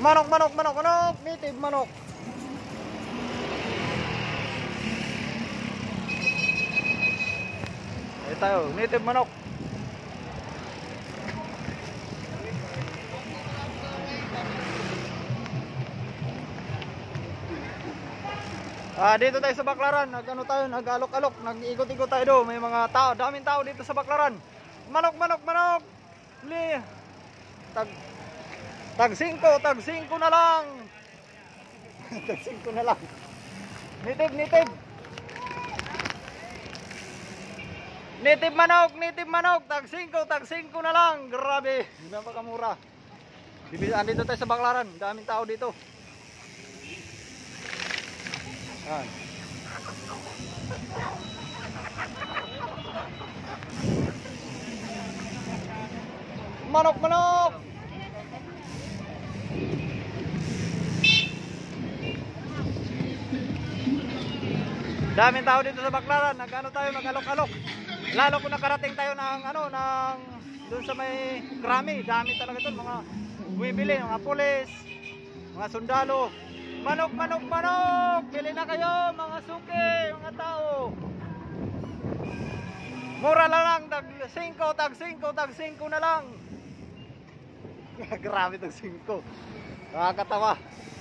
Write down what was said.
Manok, manok, manok, manok. Native manok. Ayan tayo, native manok. Dito tayo sa Baclaran, nag-ano tayo, nag-alok-alok, nag-ikot-ikot tayo do. May mga tao, daming tao dito sa Baclaran. Manok, manok, manok. Tag 5 na lang. Tag 5 na lang. Native, native. Native manok, tag 5 na lang. Grabe, napakamura. Andito tayo sa Baclaran, daming tao dito. Yan. Manok, manok. Daming tao dito sa Baclaran, nag-ano tayo, mag-alok-alok. Lalo kung nakarating tayo ng doon sa may Krami, dami talaga doon mga bumibili, mga pulis, mga sundalo. Manok, manok, manok! Bili na kayo mga suki, mga tao. Mura lang, tag 5 na lang. Grabe tag 5. Nakakatawa.